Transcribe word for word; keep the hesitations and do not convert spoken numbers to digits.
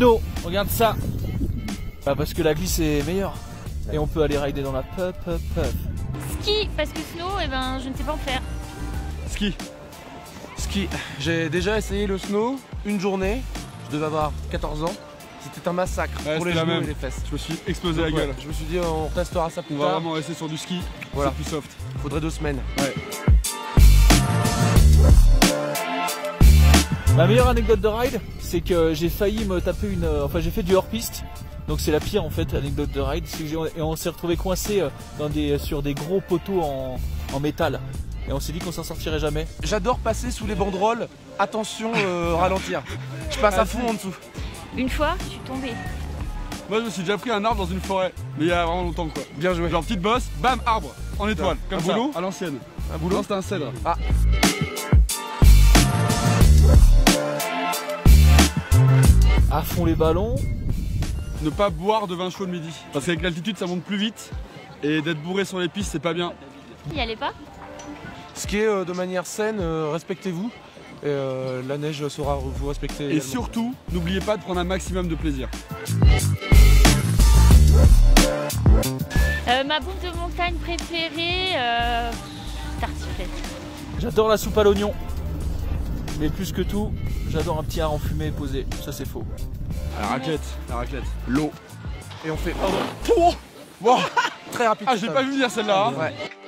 snow, regarde ça. Bah parce que la glisse est meilleure. Et on peut aller rider dans la puff puff puff. Ski, parce que snow, eh ben, je ne sais pas en faire. Ski. Ski. J'ai déjà essayé le snow une journée. Je devais avoir quatorze ans. C'était un massacre Ouais, pour les la genoux même. et les fesses. Je me suis explosé Donc, la gueule. ouais, je me suis dit on testera ça plus On va tard. vraiment rester sur du ski. Voilà. C'est plus soft. Faudrait deux semaines. Ouais. Ma meilleure anecdote de ride, c'est que j'ai failli me taper une... Enfin j'ai fait du hors-piste. Donc c'est la pire en fait anecdote de ride. C'est que j'ai- et on s'est retrouvé coincé dans des, sur des gros poteaux en, en métal. Et on s'est dit qu'on s'en sortirait jamais. J'adore passer sous les banderoles. Attention, euh, ralentir. Je passe à fond en dessous. Une fois, je suis tombée. Moi je me suis déjà pris un arbre dans une forêt. Mais il y a vraiment longtemps quoi. Bien joué. Genre petite bosse, bam, arbre, en étoile. Comme Un ça, boulot à l'ancienne. Un boulot. Non, c'était un cèdre. Ah. À fond les ballons. Ne pas boire de vin chaud le midi. Parce qu'avec l'altitude ça monte plus vite. Et d'être bourré sur les pistes c'est pas bien. Il y allait pas? Skier euh, de manière saine, euh, respectez-vous. Et euh, la neige saura vous respecter. Et également. surtout, n'oubliez pas de prendre un maximum de plaisir. Euh, ma bouffe de montagne préférée, euh, tartiflette. J'adore la soupe à l'oignon. Mais plus que tout, j'adore un petit hareng fumé et posé. Ça c'est faux. La raclette, la raclette. L'eau. Et on fait. Pardon. Wow. Très rapide. Ah, j'ai pas vu venir celle-là. Hein. Ouais.